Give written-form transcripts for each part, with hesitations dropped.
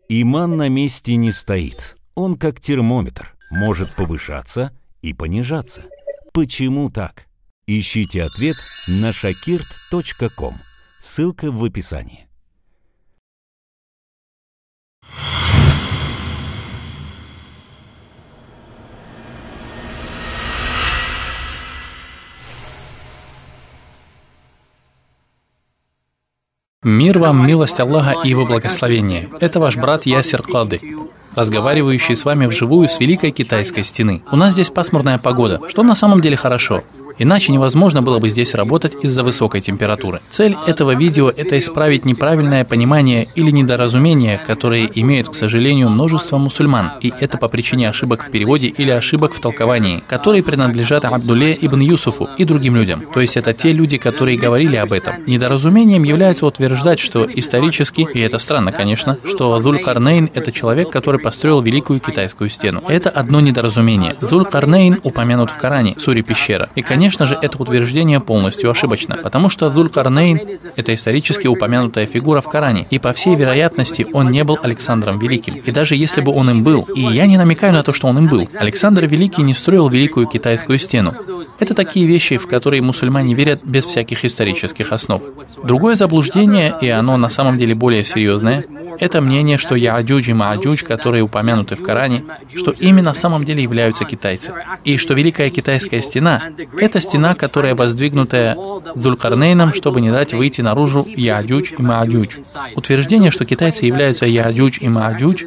Иман на месте не стоит. Он как термометр, может повышаться и понижаться. Почему так? Ищите ответ на shakirt.com. Ссылка в описании. Мир вам, милость Аллаха и Его благословение. Это ваш брат Ясир Кады, разговаривающий с вами вживую с Великой Китайской стены. У нас здесь пасмурная погода, что на самом деле хорошо. Иначе невозможно было бы здесь работать из-за высокой температуры. Цель этого видео – это исправить неправильное понимание или недоразумение, которые имеют, к сожалению, множество мусульман, и это по причине ошибок в переводе или ошибок в толковании, которые принадлежат Абдулле ибн Юсуфу и другим людям. То есть это те люди, которые говорили об этом. Недоразумением является утверждать, что исторически, и это странно, конечно, что Зуль-Карнейн – это человек, который построил Великую Китайскую стену. Это одно недоразумение. Зуль-Карнейн упомянут в Коране, в суре «Пещера». И, конечно же, это утверждение полностью ошибочно, потому что Зуль-Карнейн – это исторически упомянутая фигура в Коране, и по всей вероятности он не был Александром Великим. И даже если бы он им был, и я не намекаю на то, что он им был, Александр Великий не строил Великую Китайскую стену. Это такие вещи, в которые мусульмане верят без всяких исторических основ. Другое заблуждение, и оно на самом деле более серьезное, это мнение, что Я'джудж и Ма'джудж, которые упомянуты в Коране, что ими на самом деле являются китайцы. И что Великая Китайская стена – это стена, которая воздвигнутая Зуль-Карнейном, чтобы не дать выйти наружу Я'джудж и Ма'джудж. Утверждение, что китайцы являются Я'джудж и Ма'джудж,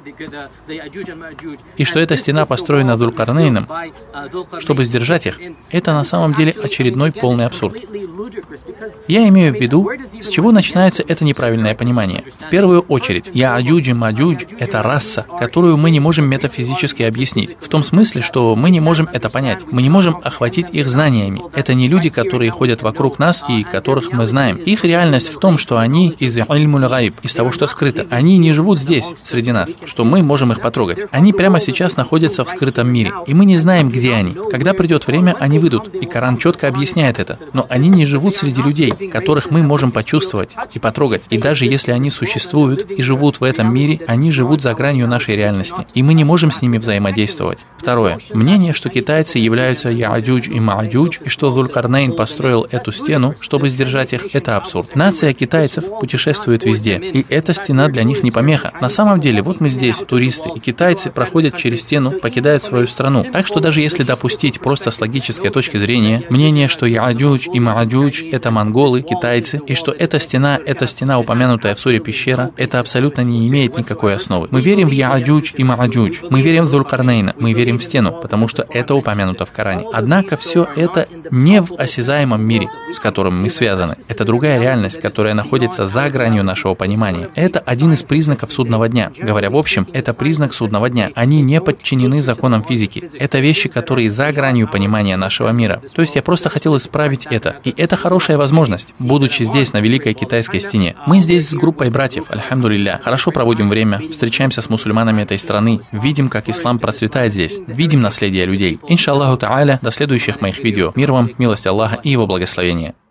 и что эта стена построена Зуль-Карнейном, чтобы сдержать их, это на самом деле очередной полный абсурд. Я имею в виду, с чего начинается это неправильное понимание. В первую очередь, Я'джудж и Ма'джудж – это раса, которую мы не можем метафизически объяснить. В том смысле, что мы не можем это понять. Мы не можем охватить их знаниями. Это не люди, которые ходят вокруг нас и которых мы знаем. Их реальность в том, что они из ильмуль гайб, из того, что скрыто. Они не живут здесь, среди нас, что мы можем их потрогать. Они прямо сейчас находятся в скрытом мире, и мы не знаем, где они. Когда придет время, они выйдут, и Коран четко объясняет это. Но они не живут среди людей, которых мы можем почувствовать и потрогать. И даже если они существуют и живут в этом мире, они живут за гранью нашей реальности, и мы не можем с ними взаимодействовать. Второе. Мнение, что китайцы являются Я'джудж и Ма'джудж, и что Зуль-Карнейн построил эту стену, чтобы сдержать их, это абсурд. Нация китайцев путешествует везде, и эта стена для них не помеха. На самом деле, вот мы здесь, туристы, и китайцы проходят через стену, покидают свою страну. Так что даже если допустить просто с логической точки зрения мнение, что Я'джудж и Ма'джудж – это монголы, китайцы, и что эта стена, упомянутая в суре «Пещера», это абсолютно не имеет никакой основы. Мы верим в Я'джудж и Ма'джудж, мы верим в Зуль-Карнейна, мы верим в стену, потому что это упомянуто в Коране. Однако все это не в осязаемом мире, с которым мы связаны. Это другая реальность, которая находится за гранью нашего понимания. Это один из признаков судного дня. Говоря в общем, это признак судного дня. Они не подчинены законам физики. Это вещи, которые за гранью понимания нашего мира. То есть я просто хотел исправить это. И это хорошая возможность, будучи здесь, на Великой Китайской стене. Мы здесь с группой братьев, альхамдулилля, хорошо проводим время, встречаемся с мусульманами этой страны, видим, как ислам процветает здесь, видим наследие людей. Иншаллаху та'аля, до следующих моих видео. Мир вам, милость Аллаха и Его благословения.